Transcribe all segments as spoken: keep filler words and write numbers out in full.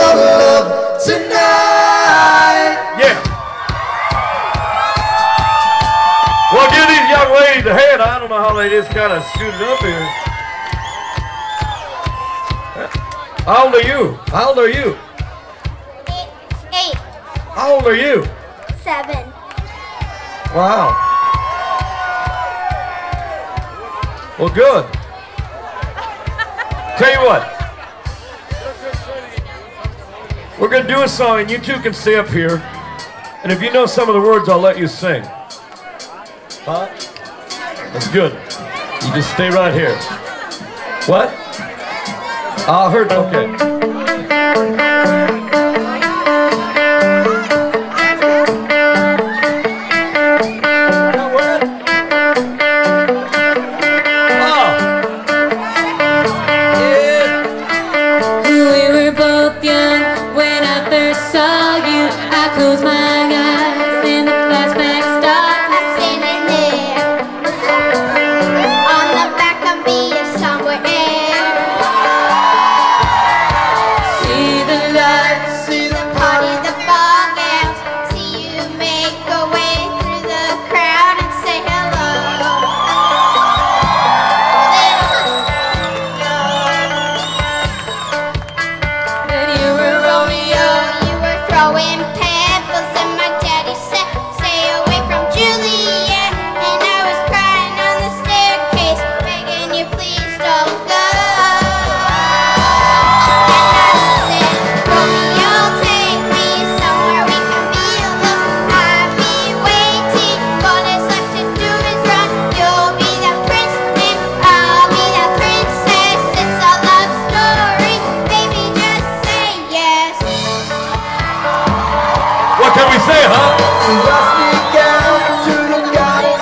your love tonight. Yeah. Well, give these young ladies a hand. I don't know how they just kind of scooted up here. How old are you? How old are you? Eight. Eight. How old are you? Seven. Wow. Well, good. Tell you what. We're going to do a song, and you two can stay up here. And if you know some of the words, I'll let you sing. Huh? That's good. You just stay right here. What? I heard, okay. Close my eyes and the flashback starts. I'm standing there on the back of me somewhere. See the lights, See the party, the ball gowns. See you make your way through the crowd and say hello. then you were Romeo. You were throwing pebbles and my daddy said, stay away from Juliet. And I was crying on the staircase, begging you please don't go. And I said, Romeo, take me somewhere we can be alone. I'll be waiting, all there's left to do is run. You'll be the prince and I'll be the princess. It's a love story, baby, just say yes. What can we say, huh? So I sneak out to the garden,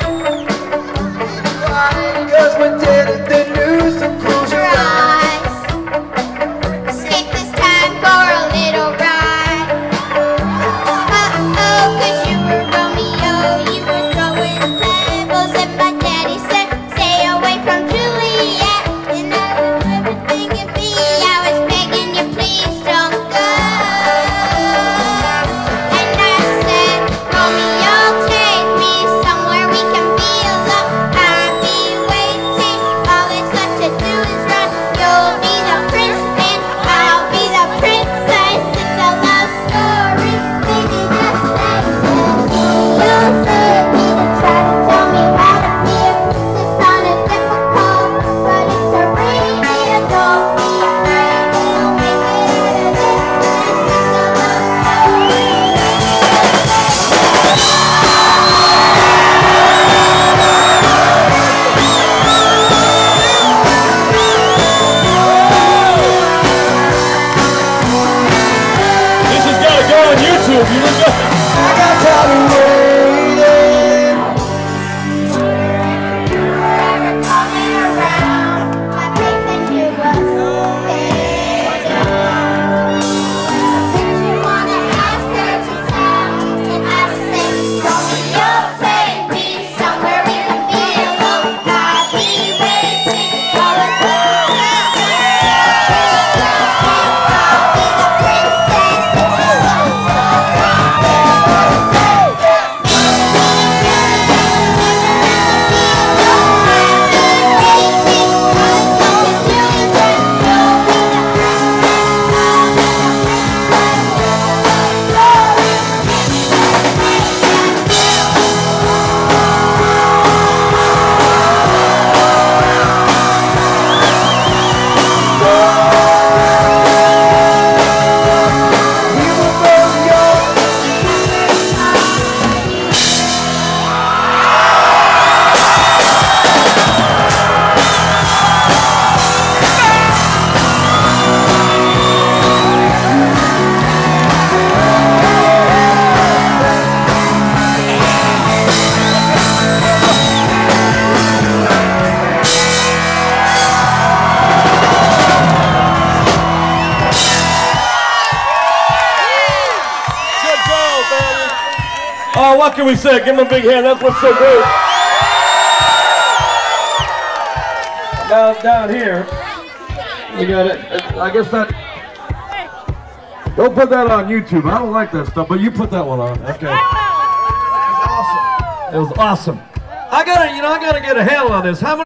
'cause we're dead at the news, so close your eyes. Take this time for a little ride. Uh-oh, 'cause you were Romeo. You were throwing pebbles and my daddy said, stay away from Juliet. And I was everything you be. I was begging you, please don't go. And I said, Romeo, take me somewhere we can be alone. I'll be waiting, all that's left to do is run. You'll be the prince and I'll be the princess. It's a love story, baby, just say yes. You'll say me to try to tell me how to feel. This song is difficult, but it's a radio. Don't be afraid, we'll make it out of this. It's a love story. This has got to go on YouTube. You look good. I got tired of waiting. Forever coming around, my faith in you was fading. Since you wanna ask her to tell, and I said, Romeo, take me somewhere we can be alone. I'll be waiting, all the time. I'll be the princess. It's a love Oh, what can we say? Give them a big hand. That's what's so great. Now down here, we got it. I guess that Don't put that on YouTube. I don't like that stuff, but you put that one on. Okay. Awesome. It was awesome. I gotta, you know, I gotta get a handle on this. How many